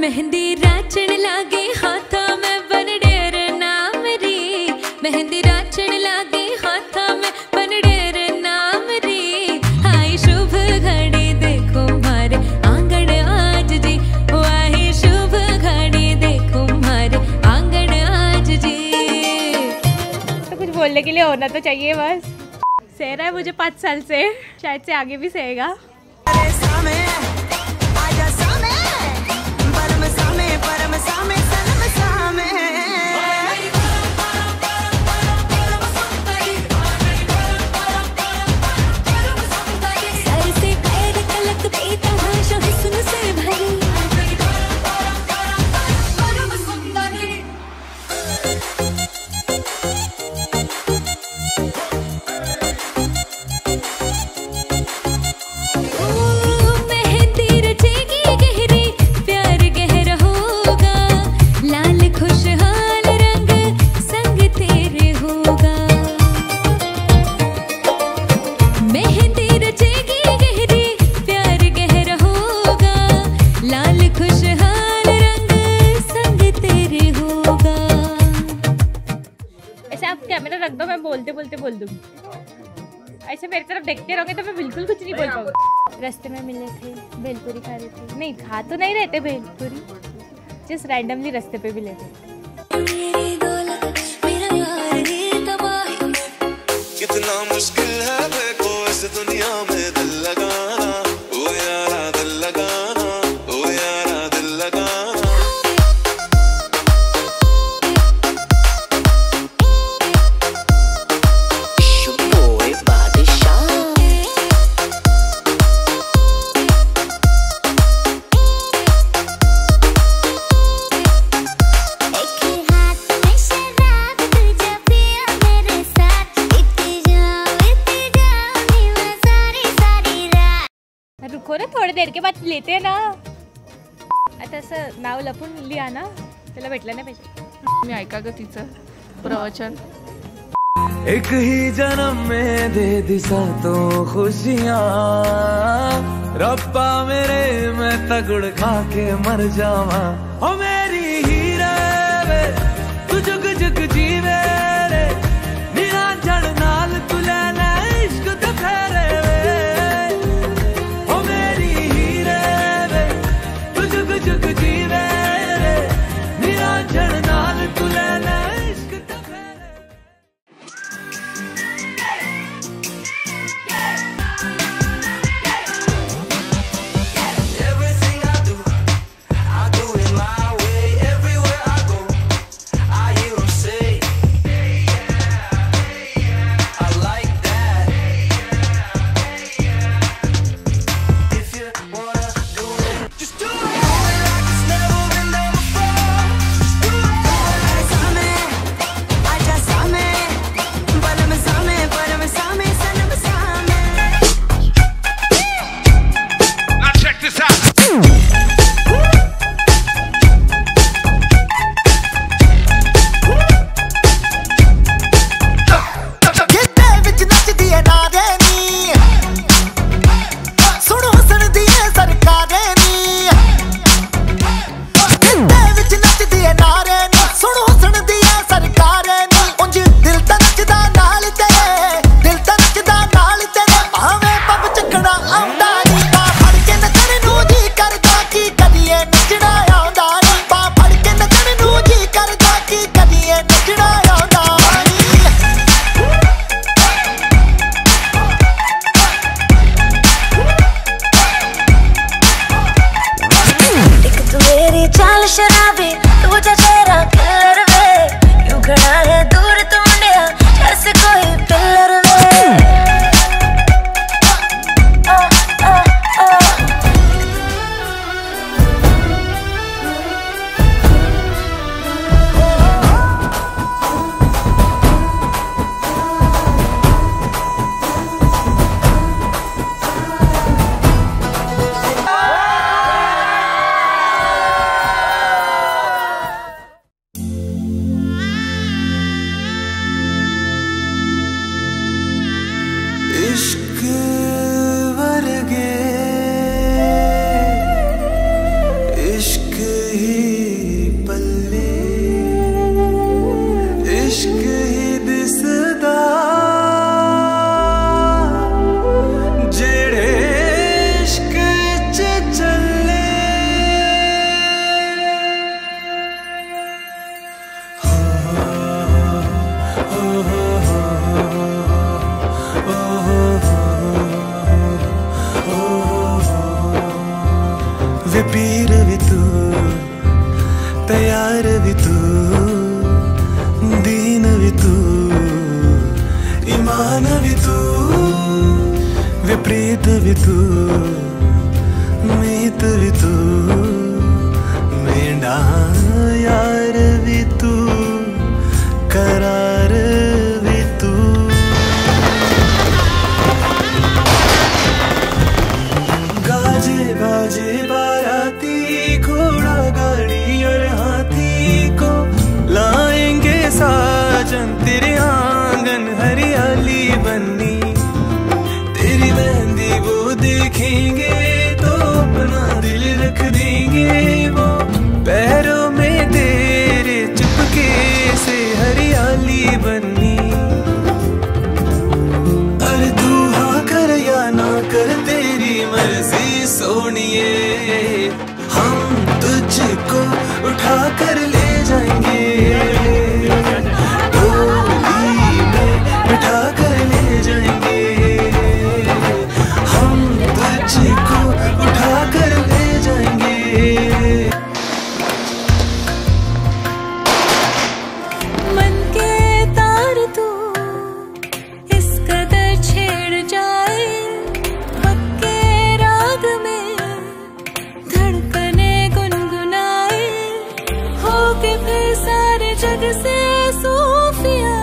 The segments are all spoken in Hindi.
मेहंदी राचण लागे हाथा में बन डेर नाम री, मेहंदी राचण लागे हाथा में बन डेर नाम री। आई शुभ घड़ी देखो मारे आंगन आज जी, आई शुभ घड़ी देखो मारे आंगन आज जी। तो कुछ बोलने के लिए होना तो चाहिए बस। सह रहा है मुझे 5 साल से, शायद से आगे भी सहेगा। कैमरा रख दो, मैं बोलते बोलते बोल दूंगी। ऐसे मेरी तरफ देखते रहोगे तो मैं बिल्कुल कुछ नहीं बोल पाऊंगी। रास्ते में मिले थे, भेलपुरी खा रहे थे। नहीं खा तो नहीं रहते भेलपुरी, जस्ट रैंडमली रास्ते पे मिले थे। कितना मुश्किल है देखो इस दुनिया में दिल लगाना, ओ यारा दिल लगाना, ओ यारा दिल लगाना। रुको ना, थोड़ी देर के बाद लेते हैं ना। आता असं नाव लपून लिहा ना, त्याला भेटलं नाही पाहिजे। मी ऐका ग तिचं प्रवचन। एक ही जन्म में दे दिशा तो खुशियाँ, रब्बा मेरे मैं तगड़ खा के मर जावा। ओ मेरी हीरे वे तू जुग जुग जीवे रे, निरा जड़ नाल तू लेना इश्क ते फेरे वे। ओ मेरी हीरे वे तू जुग जुग जीवे रे, निरा जड़ नाल तू लेना इश्क ते फेरे। शराबी तुझा चेहरा किलर वे, यूं खड़ा है दूर तू मुंडिया जैसे कोई पिलर वे। मीत भी तू मेरा यार भी तू करार भी तू। गाजे बाजे बाराती घोड़ा गाड़ी और हाथी को लाएंगे साजन तेरे आंगन हरियाली बन्नी। तेरी मेहंदी वो देखेंगे तो अपना दिल रख देंगे वो पैरों में तेरे चुपके से हरियाली बन्नी। अरे तू हाँ कर या ना कर तेरी मर्जी सोनिए, हम तुझको उठा कर ले जाएंगे डोली में बिठा कर ले जाएंगे, हम तुझको उठा कर ले जाएंगे। मन के तार तू इस कदर छेड़ जाए, पक्के राग में धड़कने गुनगुनाए, होके फिर सारे जग से सूफिया,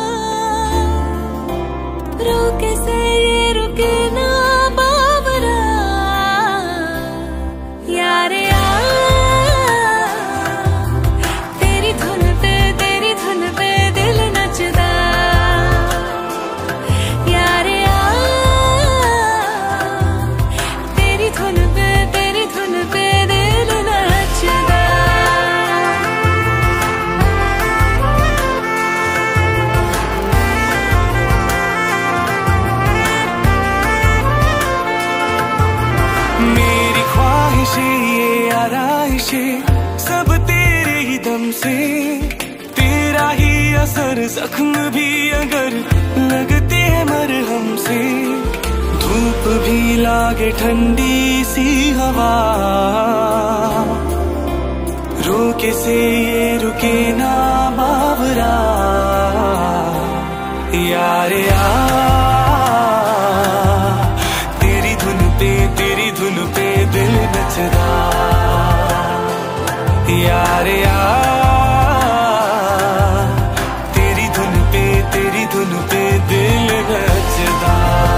रोके से ये रुके ना बाबरा। यार तेरी धुन पे दिल नचदा। यार तेरी धुन पे दिल नचदा। मेरी ख्वाहिशें ये आराइशें सब तेरे ही दम से, तेरा ही असर जख्म भी अगर लगते हैं मरहम से, धूप भी लागे ठंडी सी हवा, रोके से ये रुके ना बावरा। यार तेरी धुन पे दिल नचदा। यार तेरी धुन पे दिल नचदा।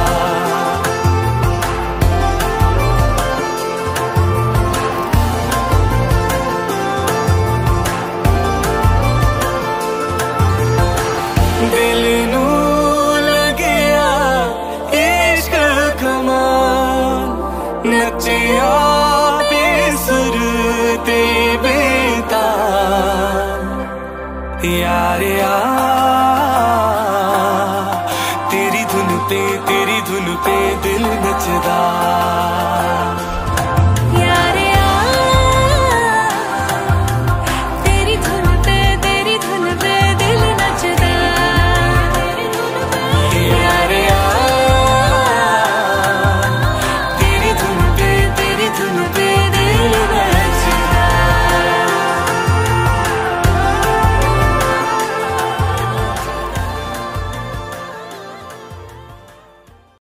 दिल नू लगया इश्क कमाल, नचिया बेसुर ते बेताल। यार तेरी धुन पे दिल नचदा।